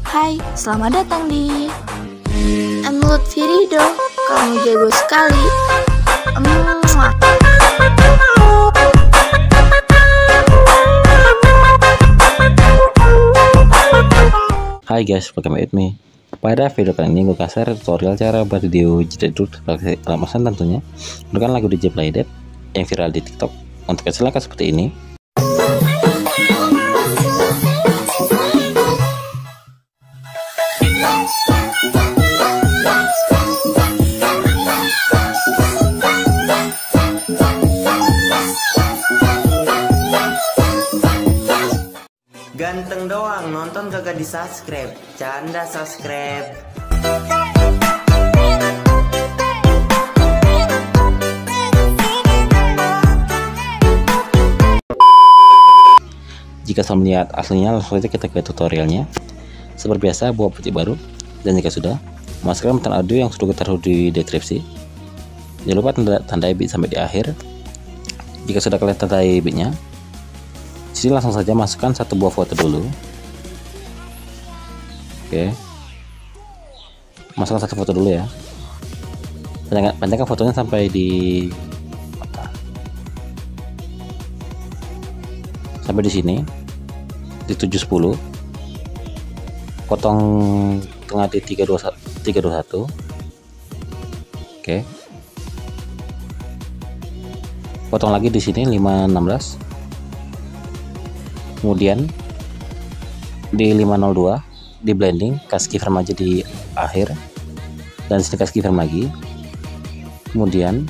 Hai, selamat datang di Lutfi Ridho. Kamu jago sekali. Muah. Hai guys, welcome with me. Pada video kali ini gue kasih tutorial cara buat video jededut Ramasan tentunya menggunakan lagu DJ Playdead yang viral di TikTok. Untuk kecelakaan seperti ini, ganteng doang, nonton kagak di subscribe, canda subscribe. jika sudah melihat aslinya, langsung saja kita ke tutorialnya. Seperti biasa, buat putih baru, dan jika sudah, masukkan button audio yang sudah taruh di deskripsi. Jangan lupa tandai bit sampai di akhir. Jika sudah kalian tandai bitnya, sini langsung saja masukkan satu buah foto dulu. Oke, masukkan satu foto dulu ya. Panjangkan fotonya sampai di sini di 710, potong tengah di 321. Oke, potong lagi di sini 516, kemudian di 502 di blending, kasih keyframe aja di akhir, dan sini kasih keyframe lagi, kemudian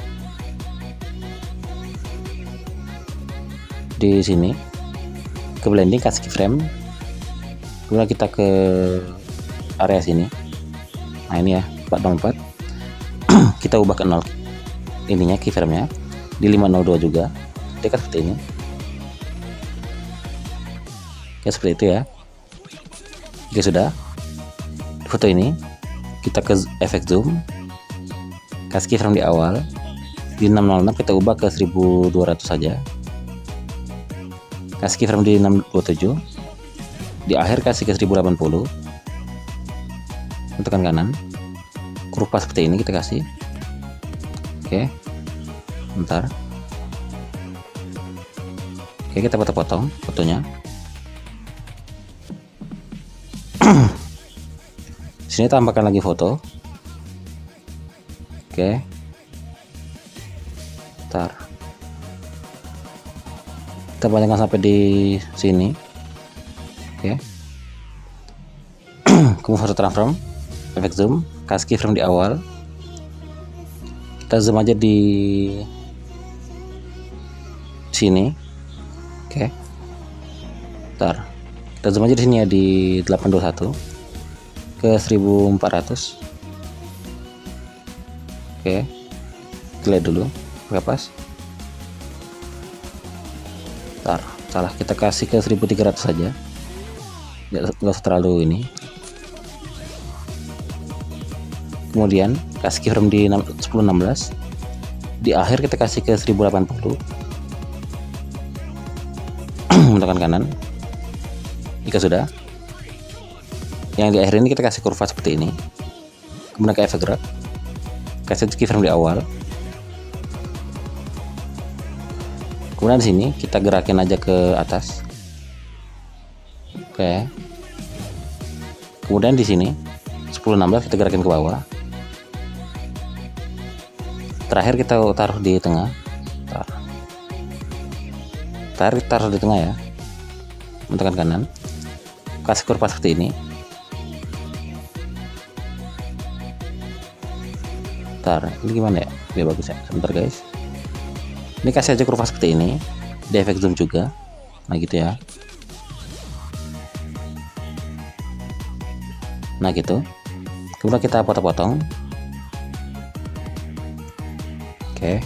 di sini ke blending, kasih keyframe, kemudian kita ke area sini. Nah ini ya 404, kita ubah ke 0 ininya keyframe-nya, di 502 juga dekat seperti ini. Ya seperti itu ya. Jika sudah, foto ini kita ke efek zoom, kasih keyframe di awal, di 606 kita ubah ke 1200 saja, kasih keyframe di 627, di akhir kasih ke 1080, tekan kanan, kurva seperti ini kita kasih. Oke, bentar. Oke, kita potong fotonya. Sini tambahkan lagi foto. Oke, ntar kita panjangkan sampai di sini. Oke, kemudian foto transform, efek zoom, kasih keyframe di awal, kita zoom aja di sini. Oke, ntar kita zoom aja di sini ya, di 821 ke 1400. Oke, kita lihat dulu berapa pas. Ntar salah, kita kasih ke 1300 saja, nggak usah terlalu ini. Kemudian kasih keyframe di 1016, di akhir kita kasih ke 1080, tekan kanan. Jika sudah, yang di akhir ini kita kasih kurva seperti ini, kemudian ke efek gerak, kasih keyframe di awal, kemudian di sini kita gerakin aja ke atas. Oke, kemudian di sini 1016 kita gerakin ke bawah, terakhir kita taruh di tengah. Taruh di tengah ya, tekan kanan, kasih kurva seperti ini. Ini gimana ya biar bagus ya, sebentar guys. Ini kasih aja kurva seperti ini, di efek zoom juga. Nah gitu ya. Nah gitu, kemudian kita potong-potong. Oke,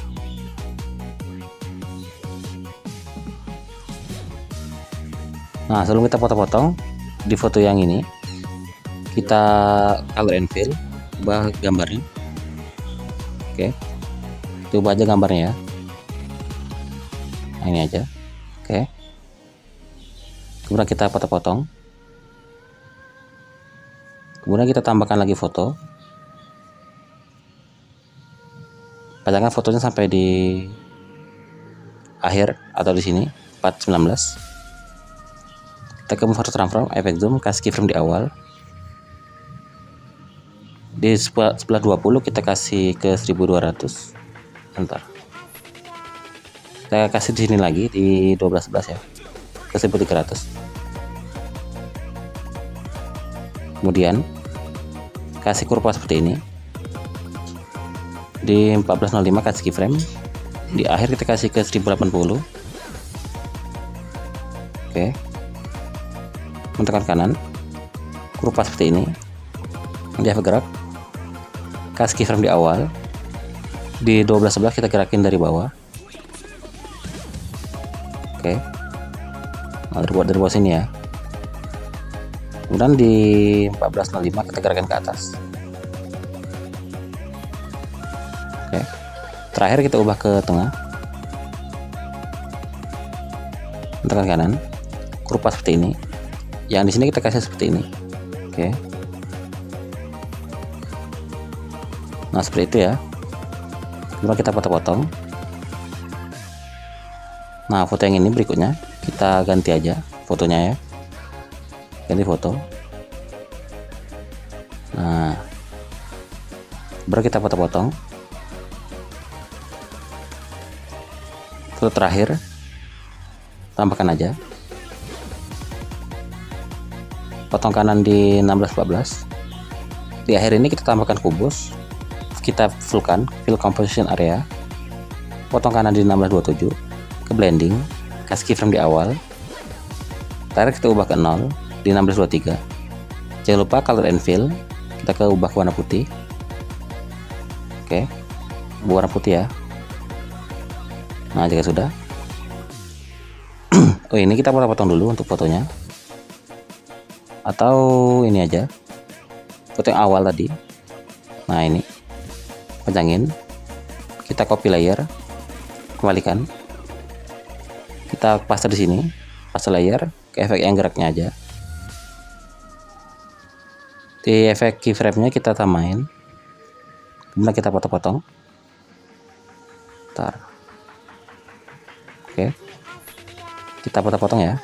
nah sebelum kita potong-potong, di foto yang ini kita color and fill, ubah gambarnya. Oke, coba aja gambarnya ya. Nah, ini aja. Oke, kemudian kita potong-potong. Kemudian kita tambahkan lagi foto. Panjangkan fotonya sampai di akhir atau di sini 419. Kita ke foto transform, efek zoom, kasih keyframe di awal. Di sebelah 20 kita kasih ke 1200. Bentar. Kita kasih di sini lagi di 1211 ya. Ke 1300. Kemudian kasih kurva seperti ini. Di 1405 kasih keyframe. Di akhir kita kasih ke 1080. Oke. Tekan kanan. Kurva seperti ini. Dia bergerak. Kasih keyframe di awal. Di 1211 kita gerakin dari bawah. Oke. Nah, dari bawah sini ya. Kemudian di 1405 kita gerakan ke atas. Oke. Terakhir kita ubah ke tengah. Tekan kanan. Kurva seperti ini. Yang di sini kita kasih seperti ini. Oke. Nah, seperti itu ya. Kemudian kita potong-potong. Nah, foto yang ini berikutnya kita ganti aja fotonya ya. Ganti foto. Nah, baru kita potong-potong. Foto terakhir tambahkan aja. Potong kanan di 1614. Di akhir ini kita tambahkan kubus. Kita fullkan fill composition area. Potong kanan di 1627. Ke blending. Kasih keyframe di awal. Tarik kita ubah ke 0 di 1623. Jangan lupa color and fill. Kita ke ubah ke warna putih. Oke. Warna putih ya. Nah, jika sudah. Oh, ini kita potong dulu untuk fotonya. Atau ini aja. Foto yang awal tadi. Nah, ini. Panjangin. Kita copy layer. Kembalikan. Kita paste di sini. Paste layer ke efek yang geraknya aja. Di efek keyframe-nya kita tambahin. Kemudian kita potong-potong. Ntar. Oke. Kita potong-potong ya.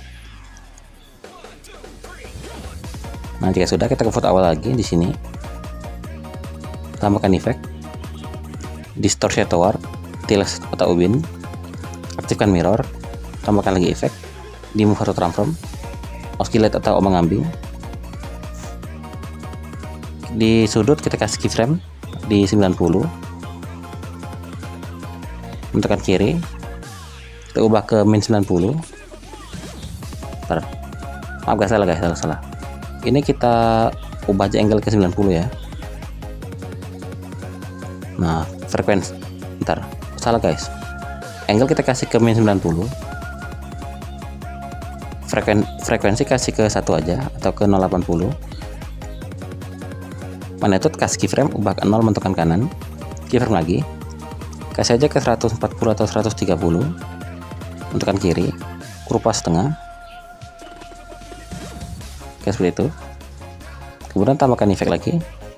Nah, jika sudah kita ke foto awal lagi di sini. Tambahkan efek. Distortion tower, tiles atau ubin. Aktifkan mirror. Tambahkan lagi efek. Di move foto transform. Oscillate atau ombang ambing. Di sudut kita kasih keyframe di 90. Tekan kiri. Kita ubah ke min 90. Bentar. Maaf guys, salah. Ini kita ubah aja angle ke 90 ya. Nah, frekuensi. Bentar. Salah guys. Angle kita kasih ke min 90. Frekuensi kasih ke 1 aja atau ke 080. Magnitude kasih keyframe ubah ke 0 menentukan kanan. Keyframe lagi. Kasih aja ke 140 atau 130. Menentukan kiri. Kurva setengah. Oke, seperti itu. Kemudian tambahkan efek lagi.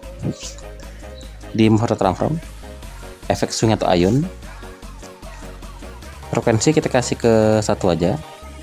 Di foto transform. Efek swing atau ayun. Frekuensi kita kasih ke 1 aja.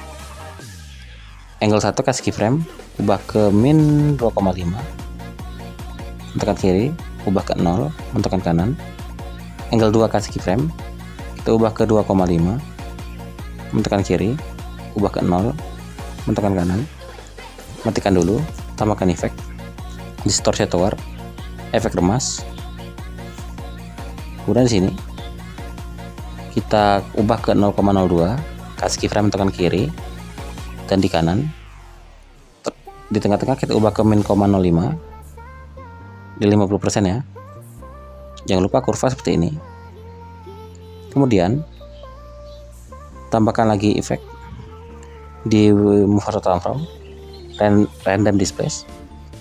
Angle 1 kasih keyframe. Ubah ke min 2,5. Menentukan kiri. Ubah ke 0. Menentukan kanan. Angle 2 kasih keyframe. Kita ubah ke 2,5. Menentukan kiri. Ubah ke 0. Menentukan kanan. Matikan dulu. Tambahkan efek. Distortion tower. Efek remas. Kemudian di sini kita ubah ke 0,02. Kasih keyframe menentukan kiri. Dan di kanan. Di tengah-tengah kita ubah ke min 0,05. Di 50% ya. Jangan lupa kurva seperti ini. Kemudian tambahkan lagi efek di move foto transform, random displace.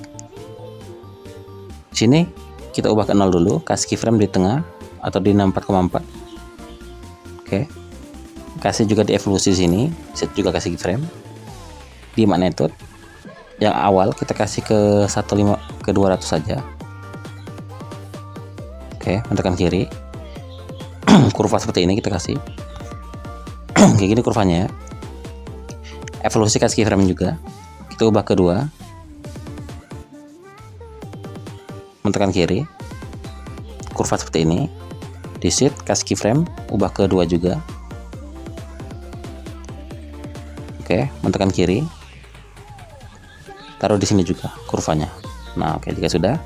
Sini kita ubah ke 0 dulu, kasih keyframe di tengah atau di 64,4. Oke. Kasih juga di evolusi sini, set juga kasih keyframe. Di magnitude yang awal kita kasih ke 200 saja. Oke, tekan kiri. Kurva seperti ini kita kasih. Kayak gini kurvanya ya. Evolusi kasih keyframe juga. Kita ubah ke 2. Tekan kiri. Kurva seperti ini. Di shift kasih keyframe, ubah ke 2 juga. Oke, tekan kiri. Taruh di sini juga kurvanya. Nah, oke, jika sudah.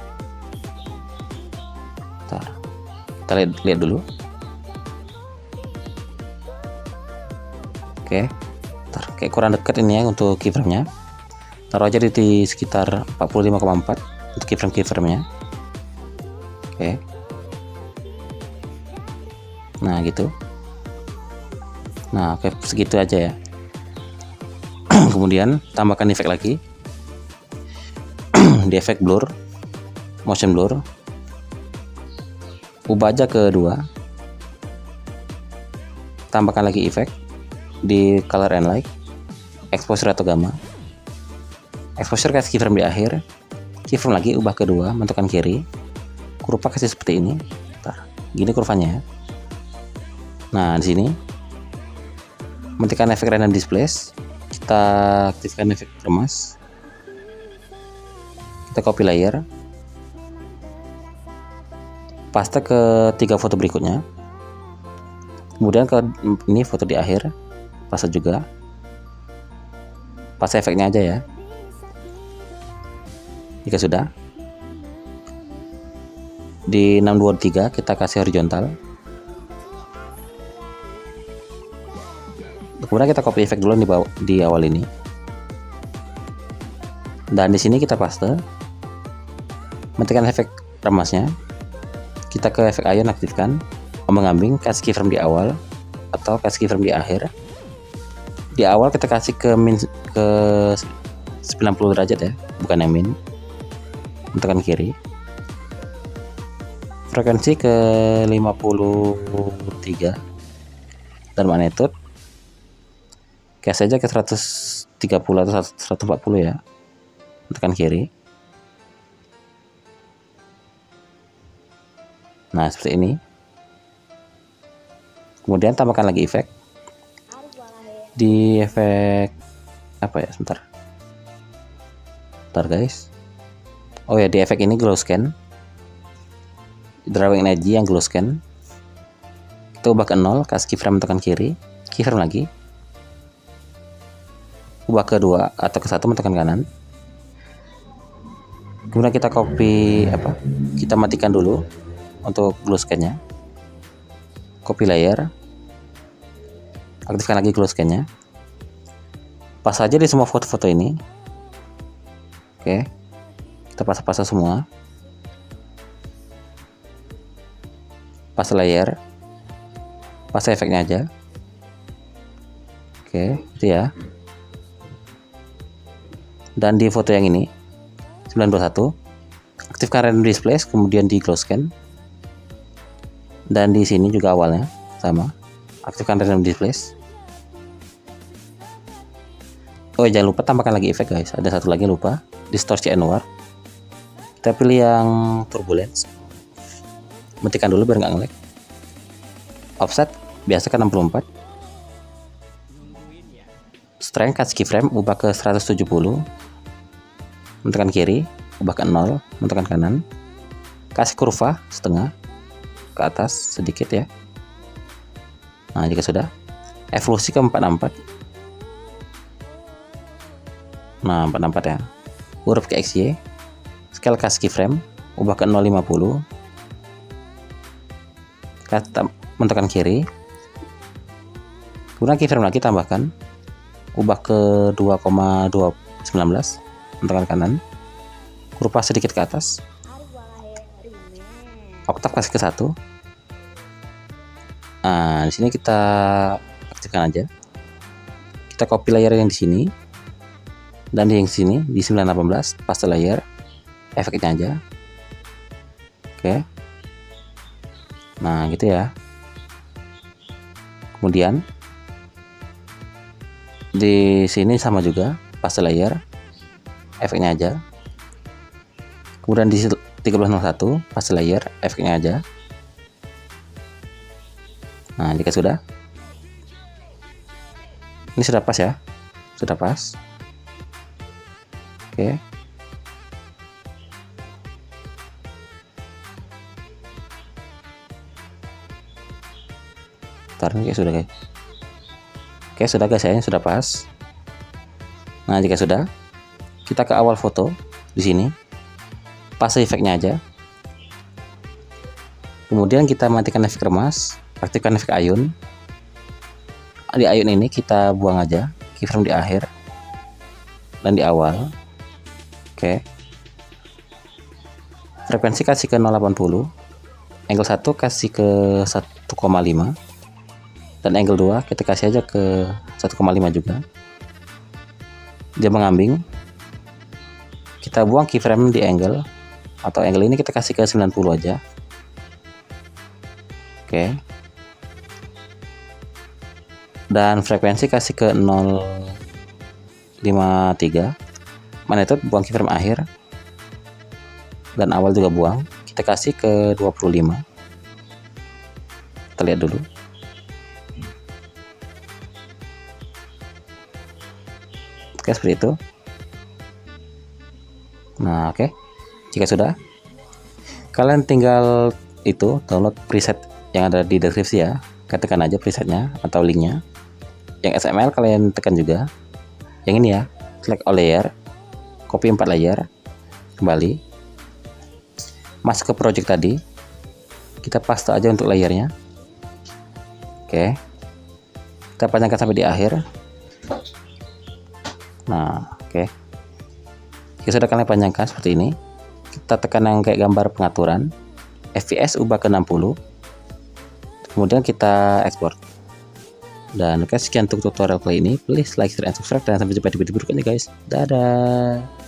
Kita lihat dulu. Oke, kayak kurang dekat ini ya untuk keyframe-nya. Taruh aja di sekitar 45,4 untuk keyframe-nya. Oke. Nah, gitu. Nah, oke, segitu aja ya. Kemudian tambahkan efek lagi. Di efek blur, motion blur. Ubah aja ke 2. Tambahkan lagi efek di color and light, exposure atau gamma. Exposure kasih keyframe di akhir, keyframe lagi ubah ke 2, tekan kiri. Kurva kasih seperti ini. Gini kurvanya ya. Nah, di sini tekan efek random displace, kita aktifkan efek remas. Kita copy layer, paste ke 3 foto berikutnya. Kemudian ke ini foto di akhir, paste juga. Paste efeknya aja ya. Jika sudah, di 623 kita kasih horizontal. Kemudian kita copy efek dulu di awal ini. Dan di sini kita paste. Tekan efek remasnya. Kita ke efek ion aktifkan. Ombang-ambing kasih keyframe di awal atau kasih keyframe di akhir. Di awal kita kasih ke 90 derajat ya, bukan yang min. Tekan kiri. Frekuensi ke 53. Dan magnitude kasih aja ke 130 atau 140 ya. Tekan kiri. Nah, seperti ini. Kemudian tambahkan lagi efek. Di efek apa ya? Sebentar guys. Oh ya, di efek ini glow scan. Drawing energy yang glow scan. Kita ubah ke 0, kasih keyframe tekan kiri, keyframe lagi. Ubah ke 2 atau ke 1 tekan kanan. Kemudian kita copy kita matikan dulu untuk glow scan-nya. Copy layer. Aktifkan lagi glow scan-nya. Pas aja di semua foto-foto ini. Oke. Kita pasang semua. Pas layer. Pas efeknya aja. Oke, itu ya. Dan di foto yang ini 921, aktifkan random display, kemudian di glow scan. Dan di sini juga awalnya sama, aktifkan random display. Oh, jangan lupa tambahkan lagi efek guys. Ada satu lagi lupa, distortion and warp. Kita pilih yang turbulence. Matikan dulu biar nggak nge-lag. Offset biasa ke 64. Strength kasih keyframe, ubah ke 170. Tekan kiri, ubah ke 0, tekan kanan. Kasih kurva setengah ke atas sedikit ya. Nah, jika sudah, evolusi ke 464. Nah, 464 ya. Huruf ke XY. Scale kasih keyframe, ubah ke 050. Tekan kiri. Kemudian keyframe lagi tambahkan. Ubah ke 2,219. Tekan kanan. Kurva sedikit ke atas. Oktav kasih ke 1. Nah, di sini kita aktifkan aja. Kita copy layer yang di sini. Dan di yang sini di 918 paste layer. Efeknya aja. Oke. Nah, gitu ya. Kemudian di sini sama juga paste layer. efeknya aja. Kemudian di 1301 pas layer efeknya aja. Nah, jika sudah, ini sudah pas ya, sudah pas. Oke. Ntar ini sudah guys. Oke, sudah guys ya, ini sudah pas. Nah, jika sudah, kita ke awal foto di sini, pas efeknya aja. Kemudian kita matikan efek remas, aktifkan efek ayun. Di ayun ini kita buang aja, keyframe di akhir dan di awal. Oke. Frekuensi kasih ke 080, angle 1 kasih ke 1,5, dan angle 2 kita kasih aja ke 1,5 juga. Dia mengambing, kita buang keyframe di angle, atau angle ini kita kasih ke 90 aja. Oke. Dan frekuensi kasih ke 0,53. Magnitude buang keyframe akhir, dan awal juga buang, kita kasih ke 25. Kita lihat dulu. Oke, seperti itu. Nah, oke. Jika sudah, kalian tinggal download preset yang ada di deskripsi ya. Ketikkan aja presetnya atau linknya. Yang XML kalian tekan juga. Yang ini ya, select all layer, copy 4 layer, kembali, masuk ke project tadi, kita paste aja untuk layernya. Oke, kita panjangkan sampai di akhir. Nah, oke. Jika sudah kalian panjangkan seperti ini, kita tekan yang kayak gambar pengaturan, FPS ubah ke 60, kemudian kita ekspor. Dan oke, sekian untuk tutorial kali ini. Please like, share, and subscribe, dan sampai jumpa di video berikutnya guys. Dadah.